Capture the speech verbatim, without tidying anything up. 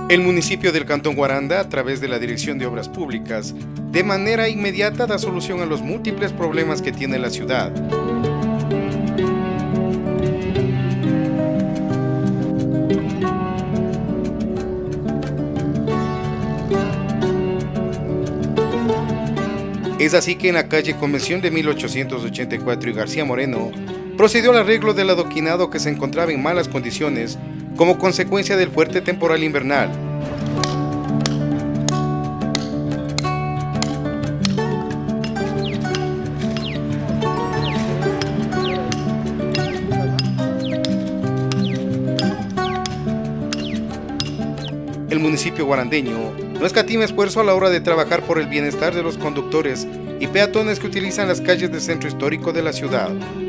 El municipio del Cantón Guaranda, a través de la Dirección de Obras Públicas, de manera inmediata da solución a los múltiples problemas que tiene la ciudad. Es así que en la calle Convención de mil ochocientos ochenta y cuatro y García Moreno, procedió al arreglo del adoquinado que se encontraba en malas condiciones como consecuencia del fuerte temporal invernal. El municipio guarandeño no escatima esfuerzo a la hora de trabajar por el bienestar de los conductores y peatones que utilizan las calles del centro histórico de la ciudad.